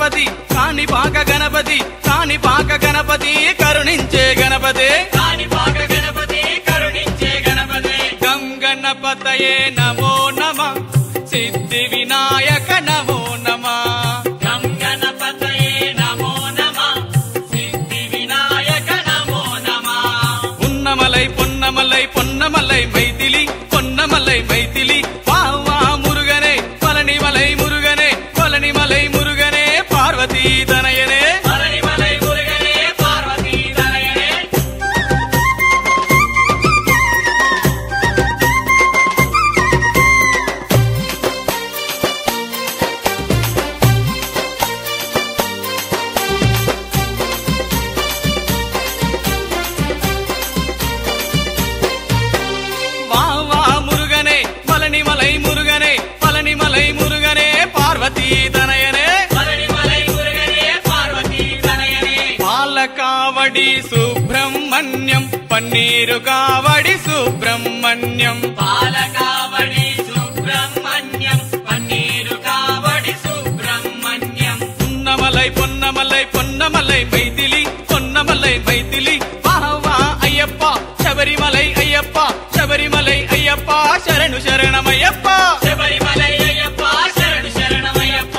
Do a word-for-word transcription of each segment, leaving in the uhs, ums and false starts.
గణపతి కాణిపాక గణపతి కాణిపాక గణపతి కరుణించే గణపతి కాణిపాక గణపతి కరుణించే గణపతి గం గణపతయే నమో నమః సిద్ధి వినాయక నమో నమః గం గణపతయే నమో నమః సిద్ధి వినాయక నమో నమః ఉన్నమలై పొన్నమలై పొన్నమలై మైథిలి పొన్నమలై మైథిలి వా వా మురుగనే పళనిమలై మురుగనే పళనిమలై మురుగనే పార్వతీ తనయనే పళనిమలై మురుగనే పార్వతీ తనయనే వా వా మురుగనే పళనిమలై మురుగనే పళనిమలై మురుగనే పార్వతీ తనయనే పళనిమలై మురుగనే పార్వతీ తనయనే పాలకావడి సుబ్రహ్మణ్యం పన్నీరు కావడి సుబ్రహ్మణ్యం పాలకావడి సుబ్రహ్మణ్యం పన్నీరు కావడి సుబ్రహ్మణ్యం పున్నమలై పొన్నమలై పొన్నమలై మైథిలి పొన్నమలై మైథిలి వాహ వా అయ్యప్ప శబరిమలై అయ్యప్ప శబరిమలై అయ్యప్ప శరణు శరణమయ్యప్ప శబరిమలై అయ్యప్ప శరణు శరణమయ్యప్ప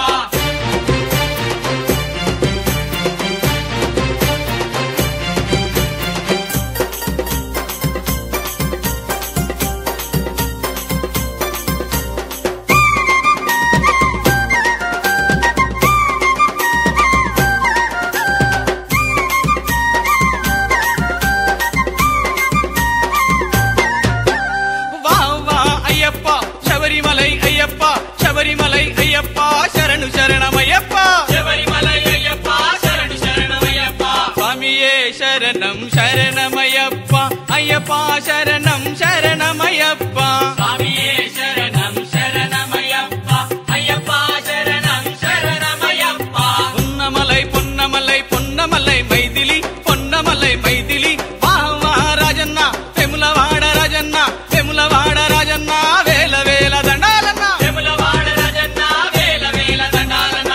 వా వా అయ్యప్ప శబరిమలై అయ్యప్ప శబరిమలై అయ్యప్ప శరణు శరణమయ్యప్ప శబరిమలై అయ్యప్ప శరణు శరణమయ్యప్ప స్వామియే శరణం శరణమయ్యప్ప అయ్యప్ప శరణం శరణమయ్యప్ప స్వామియే శరణం శరణమయ్యప్ప అయ్యప్ప శరణం శరణమయ్యప్ప పున్నమలై పొన్నమలై పొన్నమలై మైథిలి పొన్నమలై మైథిలి వా వా రాజన్న తెములవాడ రాజన్న తెములవాడ రాజన్న వేల వేల దండాలన్న వెములవాడ రాజన్న వేల వేల దండాలన్న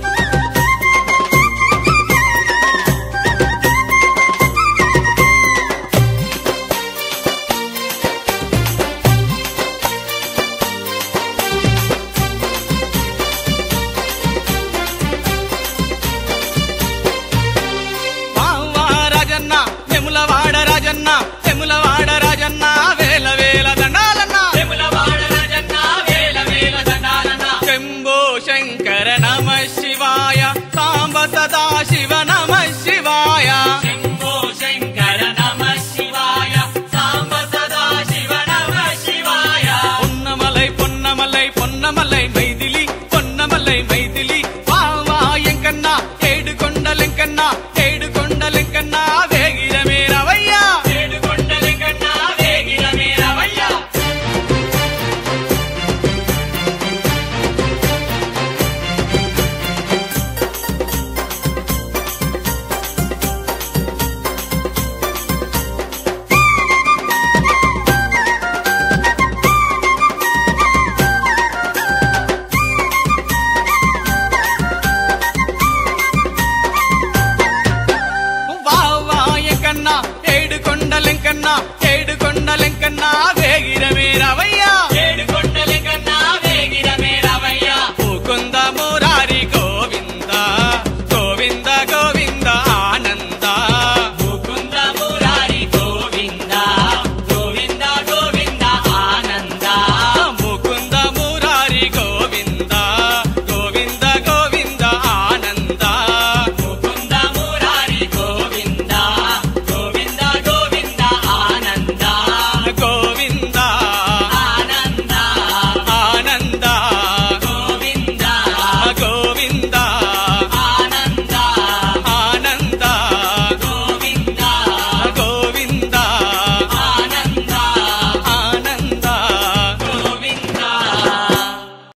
వా వా రాజన్న తెములవాడ రాజన్న తెములవాడ రాజన్న వేల వేల దండాలన్న వెములవాడ రాజన్న వేల వేల దండాలన్న శంభో శంకర నమ శివాయ సాంబ సదా శివ నమ శివాయ శంభో శంకర నమ శివాయ సాంబ సదా శివ నమ శివాయ పొన్నమలై పొన్నమలై పొన్నమలై మైథిలి పొన్నమలై మైథిలి వా వా ఎంకన్నా ఏడు కొండలెంకన్నా ఏడు కొండలెంకన్నా వేగిరమే రవయ్యా ఏడుకొండలెంకన్నా వేగిరమే రవయ్య వా వా ఎంకన్నా ఏడు కొండలెంకన్నా ఏడు కొండలెంకన్నా వేగిరమే రవయ్యా